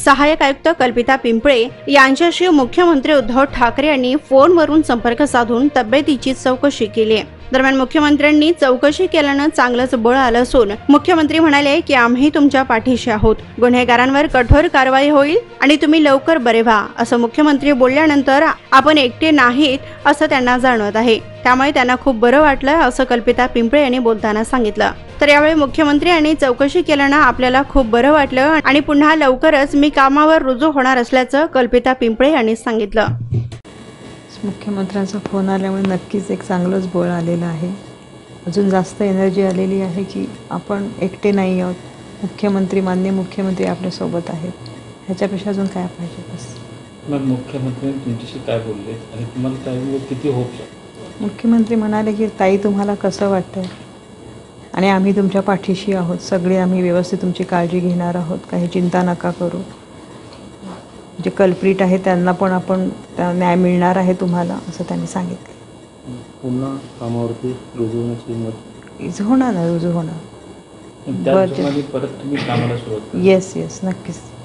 सहाय्यक आयुक्त कल्पिता पिंपळे यांच्याशी मुख्यमंत्री उद्धव ठाकरे यांनी फोनवरून संपर्क साधून तब्येतीची चौकशी केली। दरम्यान मुख्यमंत्र्यांनी चौकशी केल्यानं चांगलंच बळ आलं असून मुख्यमंत्री म्हणाले की आम्ही तुमच्या पाठीशी आहोत, गुन्हेगारांवर कठोर कारवाई होईल आणि तुम्ही लवकर बरे व्हा असं मुख्यमंत्री बोलल्यानंतर आपण एकटे नाहीत असं त्यांना जाणवत आहे, त्यामुळे त्यांना खूप बरं वाटलं असं कल्पिता पिंपळे यांनी बोलताना सांगितलं। तर यावेळी मुख्यमंत्री यांनी चौकशी केल्यानं आपल्याला खूप बरं वाटलं आणि पुन्हा लवकरच मी कामावर रुजू होणार असल्याचं कल्पिता पिंपळे यांनी सांगितलं। मुख्यमंत्र्यांचा फोन आल्यामुळे नक्कीच एक चांगलंच बळ आलेलं आहे। अजून जास्त एनर्जी आलेली आहे की आपण एकटे नाही आहोत, मुख्यमंत्री माननीय मुख्यमंत्री आपल्यासोबत आहेत, ह्याच्यापेक्षा अजून काय पाहिजे बस। मग मुख्यमंत्री तुमच्याशी काय बोलले आणि तुम्हाला काय किती होप्स आहे? मुख्यमंत्री म्हणाले की ताई तुम्हाला कसं वाटतंय आणि आम्ही तुमच्या पाठीशी आहोत, सगळे आम्ही व्यवस्थित तुमची काळजी घेणार आहोत, काही चिंता नका करू। जे कल्प्रिट आहे त्यांना पण आपण न्याय मिळणार आहे तुम्हाला असं त्यांनी सांगितलं। पुन्हा कामावरती रुजू होण्याची होणार ना, रुजू होणार। परत तुम्ही कामाला सुरुवात? येस नक्कीच।